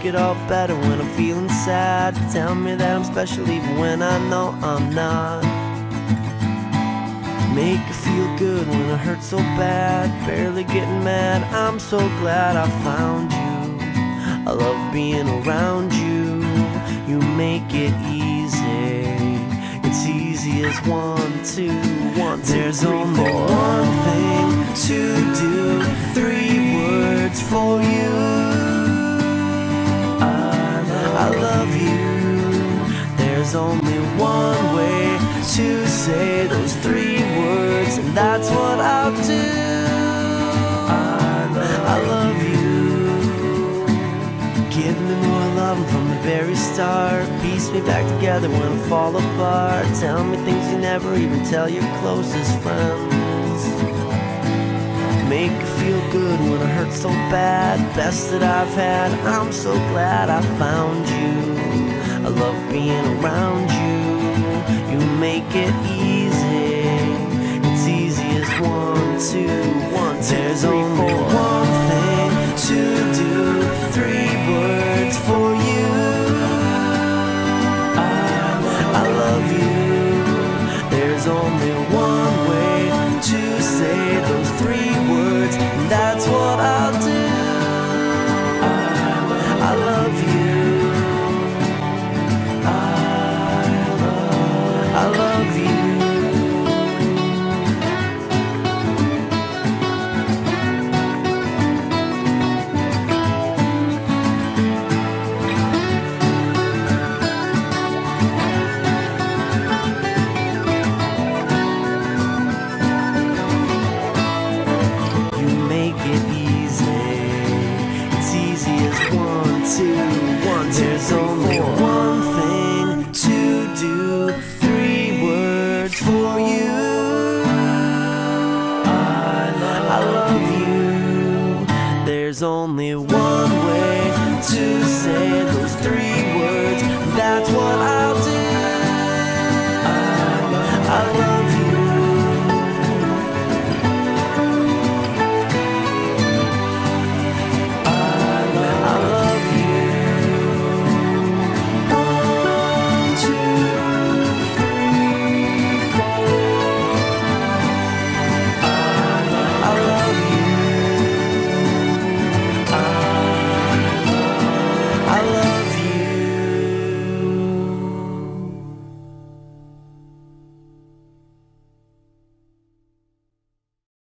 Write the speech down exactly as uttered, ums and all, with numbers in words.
it all better when I'm feeling sad. Tell me that I'm special even when I know I'm not. Make it feel good when it hurts so bad. Barely getting mad, I'm so glad I found you. I love being around you. You make it easy. It's easy as one, two, one, two, There's three, only four. One thing to do. Three words for you. I love, I love you. There's only one way to say those three words, and that's what I'll do. I love, I love you. Give me more love from the very start. Piece me back together when I fall apart. Tell me things you never even tell your closest friends. Make it feel good when it hurts so bad. Best that I've had, I'm so glad I found you. I love being around you. You make it easy. It's easy as one, two, one, two, There's three, only four. One thing to do. Three words for you. I love, I love you. There's only one way to say those three words, and that's what I'll do. I, I love you. I love you. You make it easy. It's easy as one, two, one, two, There's three, only four. One thing to do. For you, I love, I love you. There's only one way to say